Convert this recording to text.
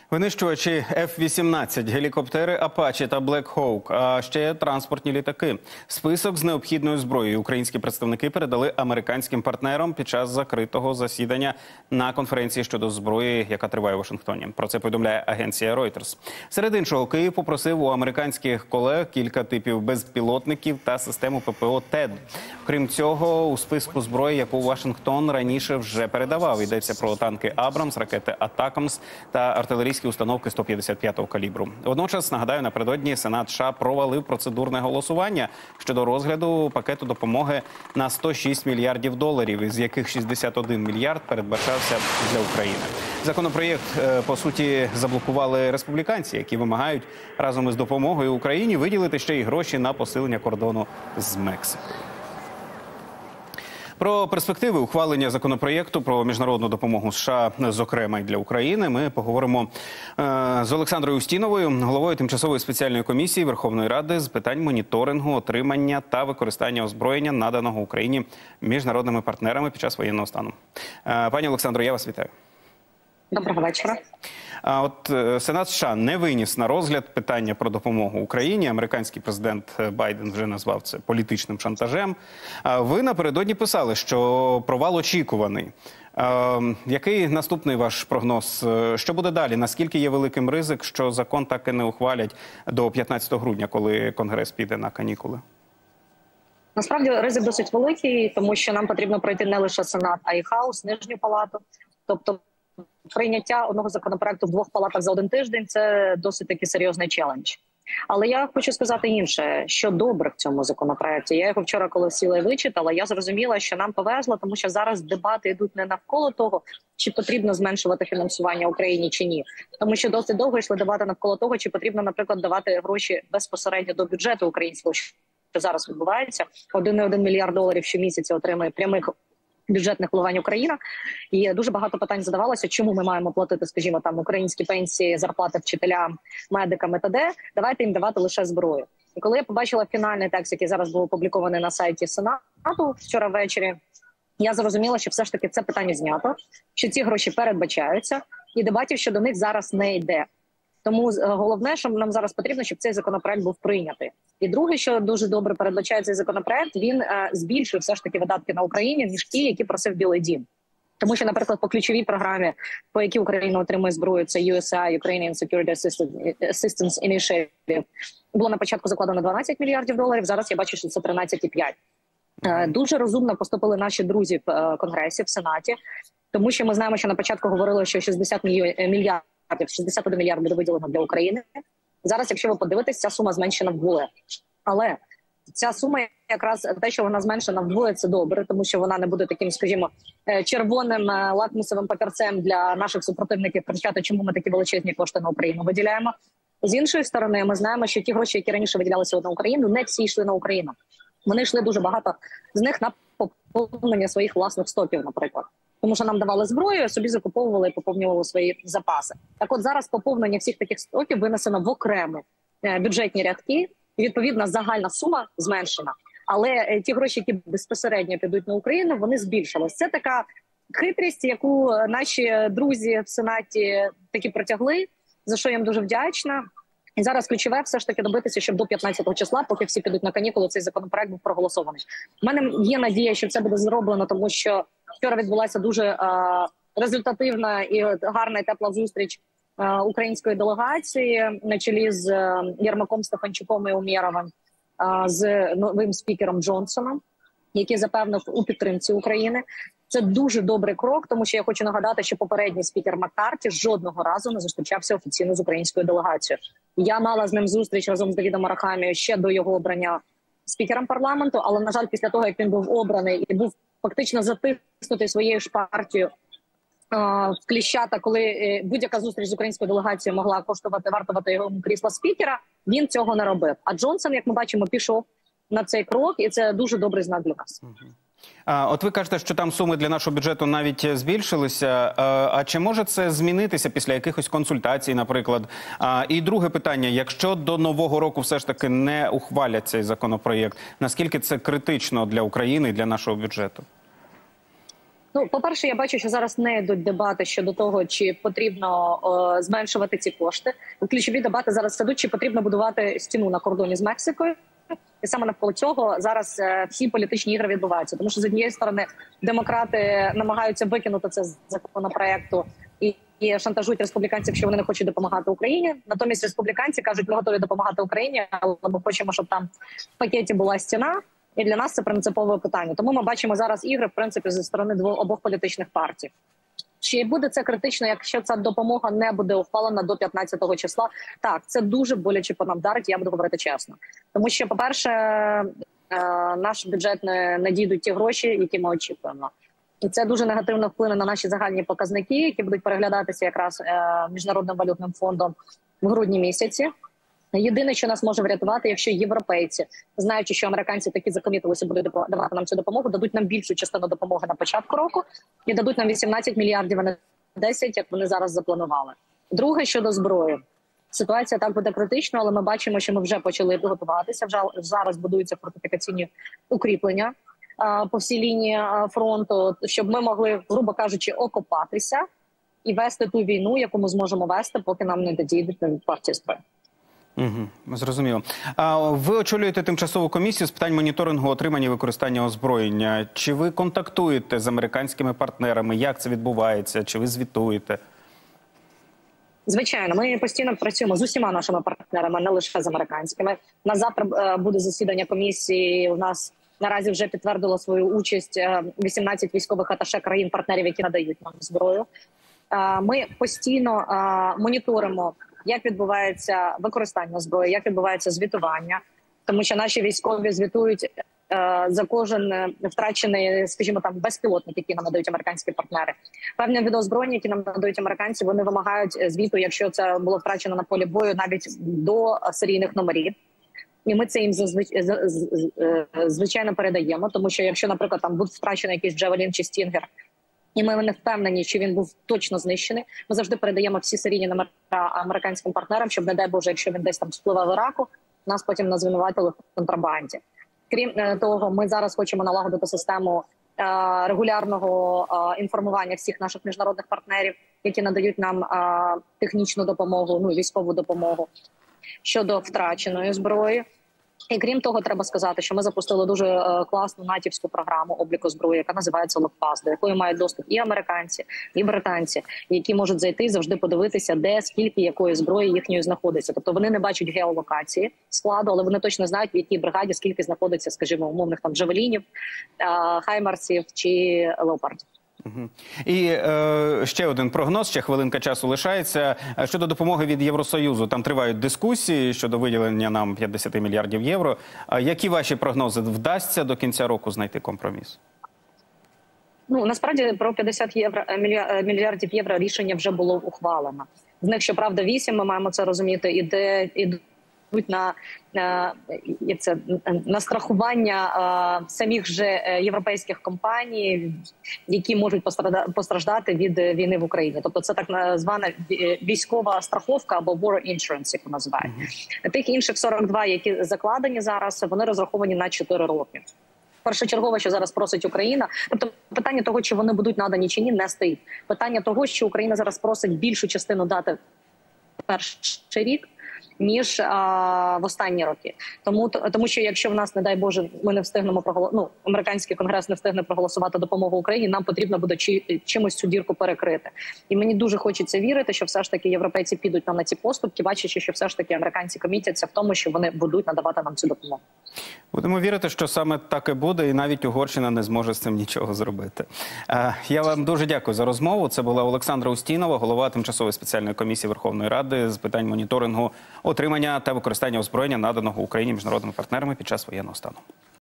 Винищувачі F-18, гелікоптери «Апачі» та «Блек Хоук», а ще транспортні літаки. Список з необхідною зброєю українські представники передали американським партнерам під час закритого засідання на конференції щодо зброї, яка триває у Вашингтоні. Про це повідомляє агенція Reuters. Серед іншого, Київ попросив у американських колег кілька типів безпілотників та систему ППО «ТЕД». Крім цього, у списку зброї, яку Вашингтон раніше вже передавав, йдеться про танки «Абрамс», ракети «Атакамс» та артилерійські установки 155-го калібру. Водночас, нагадаю, напередодні Сенат США провалив процедурне голосування щодо розгляду пакету допомоги на 106 мільярдів доларів, із яких 61 мільярд передбачався для України. Законопроєкт, по суті, заблокували республіканці, які вимагають разом із допомогою Україні виділити ще й гроші на посилення кордону з Мексикою. Про перспективи ухвалення законопроєкту про міжнародну допомогу США, зокрема й для України, ми поговоримо з Олександрою Устіновою, головою Тимчасової спеціальної комісії Верховної Ради з питань моніторингу, отримання та використання озброєння, наданого Україні міжнародними партнерами під час воєнного стану. Пані Олександро, я вас вітаю. Доброго вечора. От Сенат США не виніс на розгляд питання про допомогу Україні. Американський президент Байден вже назвав це політичним шантажем. Ви напередодні писали, що провал очікуваний. Який наступний ваш прогноз? Що буде далі? Наскільки є великим ризик, що закон так і не ухвалять до 15 грудня, коли Конгрес піде на канікули? Насправді ризик досить великий, тому що нам потрібно пройти не лише Сенат, а й Хаус, Нижню палату. Тобто прийняття одного законопроекту в двох палатах за один тиждень – це досить таки серйозний челендж. Але я хочу сказати інше, що добре в цьому законопроекті. Я його вчора, коли сіла і вичитала, я зрозуміла, що нам повезло, тому що зараз дебати йдуть не навколо того, чи потрібно зменшувати фінансування Україні чи ні. Тому що досить довго йшли дебати навколо того, чи потрібно, наприклад, давати гроші безпосередньо до бюджету українського, що зараз відбувається. 1,1 мільярд доларів щомісяця отримує прямих бюджетних вливань Україна. І дуже багато питань задавалося, чому ми маємо платити, скажімо, там українські пенсії, зарплати вчителям, медикам і т.д. Давайте їм давати лише зброю. І коли я побачила фінальний текст, який зараз був опублікований на сайті Сенату вчора ввечері, я зрозуміла, що все ж таки це питання знято, що ці гроші передбачаються, і дебатів щодо них зараз не йде. Тому головне, що нам зараз потрібно, щоб цей законопроект був прийнятий. І друге, що дуже добре передбачає цей законопроект, він збільшує все ж таки видатки на Україні, ніж ті, які просив Білий дім. Тому що, наприклад, по ключовій програмі, по якій Україна отримує зброю, це USAI, Ukrainian Security Assistance Initiative, було на початку закладено 12 мільярдів доларів, зараз я бачу, що це 13,5. Дуже розумно поступили наші друзі в Конгресі, в Сенаті, тому що ми знаємо, що на початку говорили, що 61 мільярд буде виділено для України. Зараз, якщо ви подивитесь, ця сума зменшена вдвоє. Але ця сума, якраз те, що вона зменшена вдвоє, це добре, тому що вона не буде таким, скажімо, червоним лакмусовим папірцем для наших супротивників кричати, чому ми такі величезні кошти на Україну виділяємо. З іншої сторони, ми знаємо, що ті гроші, які раніше виділялися на Україну, не всі йшли на Україну. Вони йшли дуже багато з них на поповнення своїх власних стоків, наприклад. Тому що нам давали зброю, собі закуповували і поповнювали свої запаси. Так от зараз поповнення всіх таких стоків винесено в окремі бюджетні рядки, і відповідно загальна сума зменшена. Але ті гроші, які безпосередньо підуть на Україну, вони збільшились. Це така хитрість, яку наші друзі в Сенаті таки протягли, за що я їм дуже вдячна. І зараз ключове все ж таки добитися, щоб до 15 числа, поки всі підуть на канікули, цей законопроект був проголосований. У мене є надія, що це буде зроблено, тому що вчора відбулася дуже результативна і гарна і тепла зустріч української делегації на чолі з Єрмаком, Стефанчуком і Умєровим, з новим спікером Джонсоном, який запевнив у підтримці України. Це дуже добрий крок, тому що я хочу нагадати, що попередній спікер Маккарті жодного разу не зустрічався офіційно з українською делегацією. Я мала з ним зустріч разом з Давідом Арахамією ще до його обрання спікером парламенту, але, на жаль, після того, як він був обраний і був фактично затиснутий своєю ж партією в кліщата, коли будь-яка зустріч з українською делегацією могла вартувати його крісла спікера, він цього не робив. А Джонсон, як ми бачимо, пішов на цей крок, і це дуже добрий знак для нас. От ви кажете, що там суми для нашого бюджету навіть збільшилися. А чи може це змінитися після якихось консультацій, наприклад? І друге питання. Якщо до Нового року все ж таки не ухвалять цей законопроєкт, наскільки це критично для України і для нашого бюджету? Ну, по-перше, я бачу, що зараз не йдуть дебати щодо того, чи потрібно зменшувати ці кошти. Ключові дебати зараз ідуть, чи потрібно будувати стіну на кордоні з Мексикою. І саме навколо цього зараз всі політичні ігри відбуваються. Тому що, з однієї сторони, демократи намагаються викинути це з законопроекту і шантажують республіканців, що вони не хочуть допомагати Україні. Натомість республіканці кажуть, ми готові допомагати Україні, але ми хочемо, щоб там в пакеті була стіна. І для нас це принципове питання. Тому ми бачимо зараз ігри, в принципі, зі сторони обох політичних партій. Чи буде це критично, якщо ця допомога не буде ухвалена до 15-го числа? Так, це дуже боляче по нам вдарить, я буду говорити чесно. Тому що, по-перше, наш бюджет не дійдуть ті гроші, які ми очікуємо. І це дуже негативно вплине на наші загальні показники, які будуть переглядатися якраз Міжнародним валютним фондом в грудні місяці. Єдине, що нас може врятувати, якщо європейці, знаючи, що американці такі закомітилися, будуть давати нам цю допомогу, дадуть нам більшу частину допомоги на початку року і дадуть нам 18 мільярдів, а не 10, як вони зараз запланували. Друге, щодо зброї. Ситуація так буде критична, але ми бачимо, що ми вже почали готуватися. Вже зараз будуються фортифікаційні укріплення по всій лінії фронту, щоб ми могли, грубо кажучи, окопатися і вести ту війну, яку ми зможемо вести, поки нам не додійдуть партії зброї. Зрозуміло. Ви очолюєте тимчасову комісію з питань моніторингу отримання і використання озброєння. Чи ви контактуєте з американськими партнерами? Як це відбувається? Чи ви звітуєте? Звичайно, ми постійно працюємо з усіма нашими партнерами, не лише з американськими. На завтра буде засідання комісії. У нас наразі вже підтвердило свою участь 18 військових аташе країн-партнерів, які надають нам зброю. Ми постійно моніторимо, як відбувається використання зброї, як відбувається звітування, тому що наші військові звітують за кожен втрачений, скажімо, там безпілотник, який нам надають американські партнери. Певні відеозброєння, які нам надають американці, вони вимагають звіту, якщо це було втрачено на полі бою, навіть до серійних номерів. І ми це їм звичайно передаємо, тому що якщо, наприклад, там був втрачений якийсь Джавелін чи Стінгер, і ми не впевнені, чи він був точно знищений, ми завжди передаємо всі серійні номера американським партнерам, щоб, не дай Боже, якщо він десь там спливав в Іраку, нас потім не звинуватили в контрабанді. Крім того, ми зараз хочемо налагодити систему регулярного інформування всіх наших міжнародних партнерів, які надають нам технічну допомогу, військову допомогу щодо втраченої зброї. І крім того, треба сказати, що ми запустили дуже класну натівську програму обліку зброї, яка називається Локпас, до якої мають доступ і американці, і британці, які можуть зайти і завжди подивитися, де, скільки, якої зброї їхньої знаходиться. Тобто вони не бачать геолокації складу, але вони точно знають, в якій бригаді скільки знаходиться, скажімо, умовних там Джавелінів, Хаймарсів чи Леопардів. І ще один прогноз, ще хвилинка часу лишається. Щодо допомоги від Євросоюзу, там тривають дискусії щодо виділення нам 50 мільярдів євро. Які ваші прогнози? Вдасться до кінця року знайти компроміс? Насправді про 50 мільярдів євро рішення вже було ухвалено. З них, щоправда, 8, ми маємо це розуміти, йдуть на страхування самих же європейських компаній, які можуть постраждати від війни в Україні. Тобто це так звана військова страховка або war insurance, яку називають. Тих інших 42, які закладені зараз, вони розраховані на 4 роки. Першочергове, що зараз просить Україна, тобто питання того, чи вони будуть надані чи ні, не стоїть. Питання того, що Україна зараз просить більшу частину дати перший рік, ніж в останні роки. Тому що якщо в нас, не дай Боже, ми не встигнемо американський конгрес не встигне проголосувати допомогу Україні, нам потрібно буде чимось цю дірку перекрити. І мені дуже хочеться вірити, що все ж таки європейці підуть нам на ці поступки, бачачи, що все ж таки американці комітяться в тому, що вони будуть надавати нам цю допомогу. Будемо вірити, що саме так і буде, і навіть Угорщина не зможе з цим нічого зробити. Я вам дуже дякую за розмову. Це була Олександра Устінова, голова Тимчасової спеціальної комісії Верховної Ради з питань моніторингу отримання та використання озброєння, наданого Україні міжнародними партнерами під час воєнного стану.